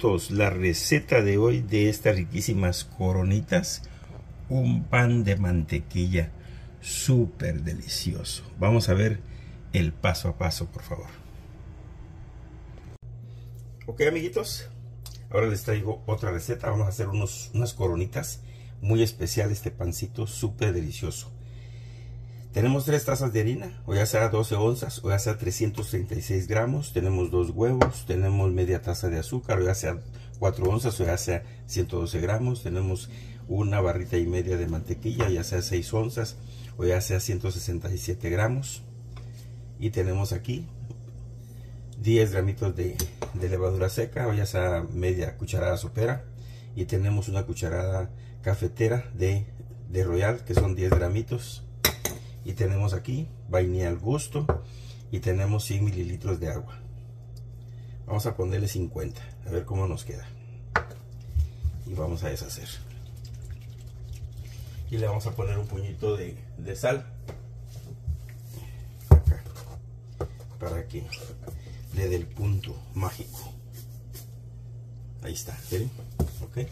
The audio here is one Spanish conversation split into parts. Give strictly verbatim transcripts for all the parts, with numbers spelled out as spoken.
amiguitos, la receta de hoy de estas riquísimas coronitas, un pan de mantequilla súper delicioso. Vamos a ver el paso a paso, por favor. Ok, amiguitos, ahora les traigo otra receta. Vamos a hacer unos, unas coronitas muy especiales. Este pancito súper delicioso. Tenemos tres tazas de harina, o ya sea doce onzas, o ya sea trescientos treinta y seis gramos. Tenemos dos huevos, tenemos media taza de azúcar, o ya sea cuatro onzas, o ya sea ciento doce gramos. Tenemos una barrita y media de mantequilla, ya sea seis onzas, o ya sea ciento sesenta y siete gramos. Y tenemos aquí diez gramitos de, de levadura seca, o ya sea media cucharada sopera. Y tenemos una cucharada cafetera de, de Royal, que son diez gramitos. Y tenemos aquí vainilla al gusto. Y tenemos cien mililitros de agua. Vamos a ponerle cincuenta. A ver cómo nos queda. Y vamos a deshacer. Y le vamos a poner un puñito de, de sal. Acá. Para que le dé el punto mágico. Ahí está. ¿Ven? Ok.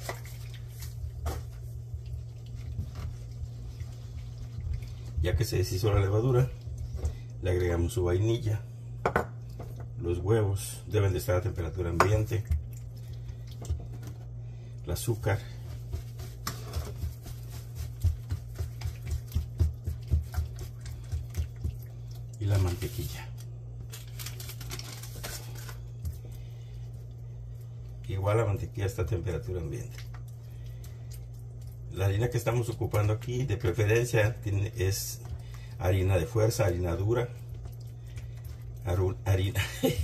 Ya que se deshizo la levadura, le agregamos su vainilla. Los huevos deben de estar a temperatura ambiente. El azúcar. Y la mantequilla. Igual la mantequilla está a temperatura ambiente. La harina que estamos ocupando aquí, de preferencia, tiene, es harina de fuerza, harina dura, harina,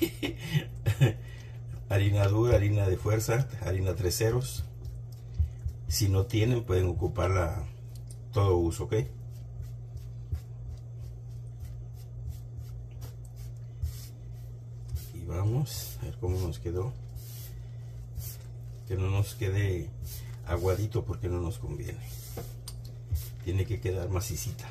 harina dura, harina de fuerza, harina tres ceros. Si no tienen, pueden ocuparla todo uso, ¿ok? Y vamos a ver cómo nos quedó. Que no nos quede aguadito porque no nos conviene. Tiene que quedar macicita.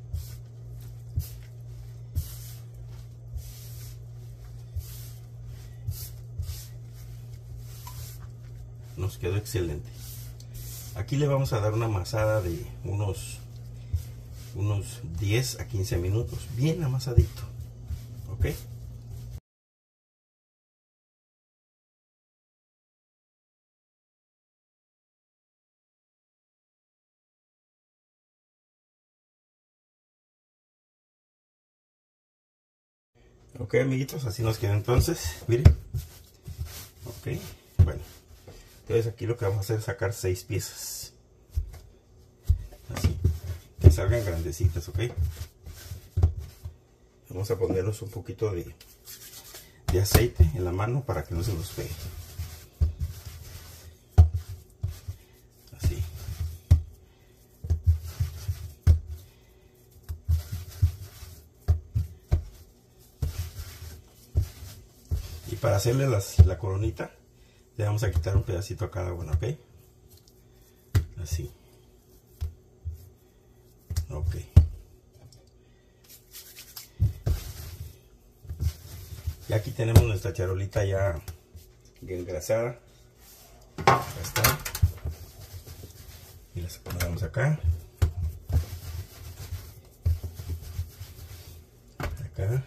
Nos quedó excelente. Aquí le vamos a dar una amasada de unos unos diez a quince minutos, bien amasadito. ¿Ok? Ok, amiguitos, así nos queda entonces. Miren. Ok, bueno. Entonces aquí lo que vamos a hacer es sacar seis piezas. Así. Que salgan grandecitas, ok. Vamos a ponernos un poquito de, de aceite en la mano para que no se nos pegue. Así. Y para hacerle las, la coronita, le vamos a quitar un pedacito a cada una, ¿ok? Así. Ok. Y aquí tenemos nuestra charolita ya engrasada. Ya está. Y las ponemos acá. Acá.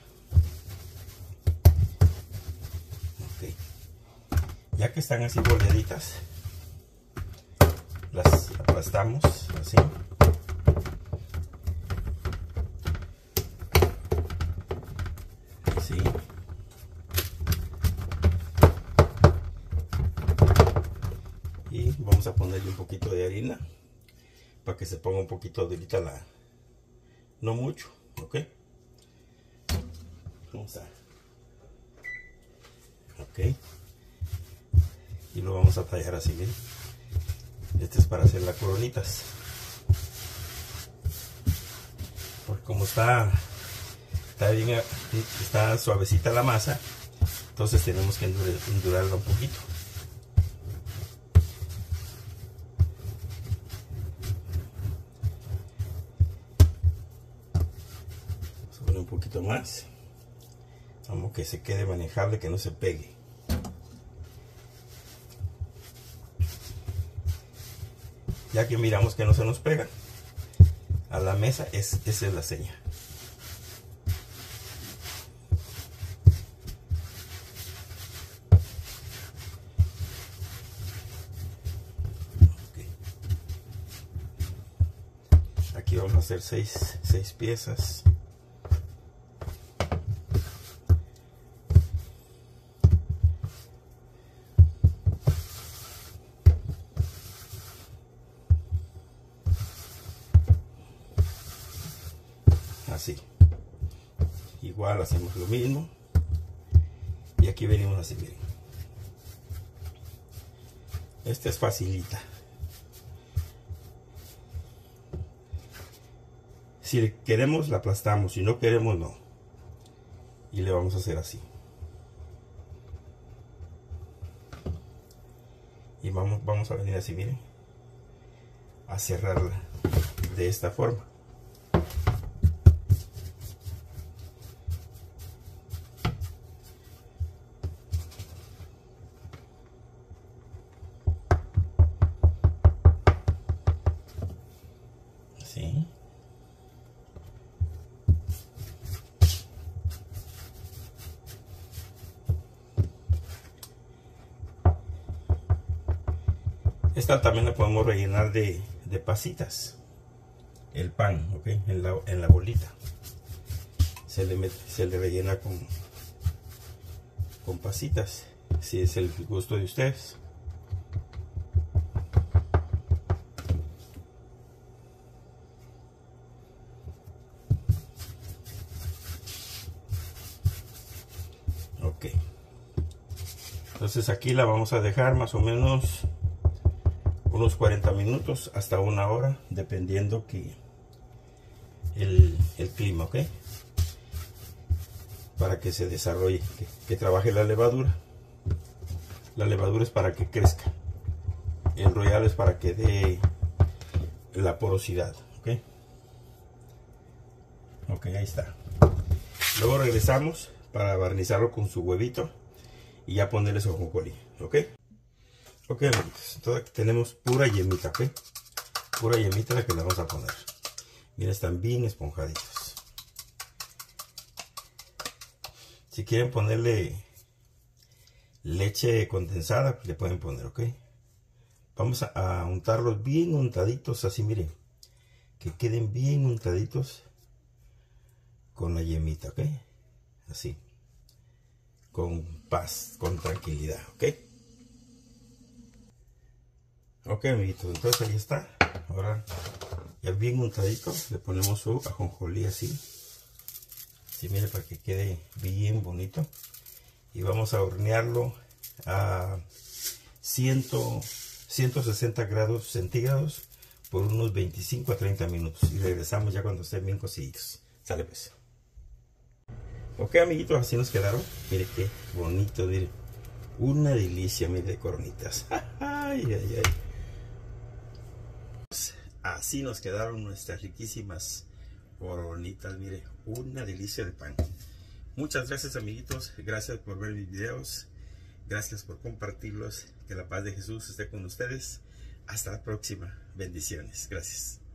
Ya que están así boleaditas, las aplastamos así. Así. Y vamos a ponerle un poquito de harina para que se ponga un poquito durita la... No mucho, ¿ok? Vamos a... Ok. Y lo vamos a tallar así, ¿bien? Este es para hacer las coronitas. Porque como está, está bien, está suavecita la masa, entonces tenemos que endurarla un poquito. Vamos a poner un poquito más. Vamos que se quede manejable, que no se pegue. Ya que miramos que no se nos pega a la mesa, es, esa es la seña. Okay. Aquí vamos a hacer seis, seis piezas. Así, igual hacemos lo mismo y aquí venimos así, miren, esta es facilita. Si queremos la aplastamos, si no queremos no, y le vamos a hacer así y vamos, vamos a venir así, miren, a cerrarla de esta forma. ¿Sí? Esta también la podemos rellenar de, de pasitas, el pan, ¿ok? En la, en la bolita se le, mete, se le rellena con, con pasitas, si es el gusto de ustedes. Ok, entonces aquí la vamos a dejar más o menos unos cuarenta minutos hasta una hora, dependiendo que el, el clima, ok, para que se desarrolle, que, que trabaje la levadura. La levadura es para que crezca, el royal es para que dé la porosidad, ok. Ok, ahí está. Luego regresamos para barnizarlo con su huevito y ya ponerle su ajonjolí, ok. Ok, amigos, entonces aquí tenemos pura yemita, ok. Pura yemita la que le vamos a poner. Miren, están bien esponjaditos. Si quieren ponerle leche condensada, pues le pueden poner, ok. Vamos a, a untarlos bien untaditos, así miren. Que queden bien untaditos con la yemita, ok. Así. Con paz, con tranquilidad, ok. Ok, amiguitos, entonces ahí está. Ahora ya bien untadito, le ponemos su ajonjolí así. Así, mire, para que quede bien bonito. Y vamos a hornearlo a ciento sesenta grados centígrados por unos veinticinco a treinta minutos. Y regresamos ya cuando estén bien cociditos. Sale pues. Ok, amiguitos, así nos quedaron. Mire qué bonito, mire. Una delicia, mire, de coronitas. Ay, ay, ay. Así nos quedaron nuestras riquísimas coronitas, mire, una delicia de pan. Muchas gracias, amiguitos, gracias por ver mis videos, gracias por compartirlos, que la paz de Jesús esté con ustedes. Hasta la próxima, bendiciones, gracias.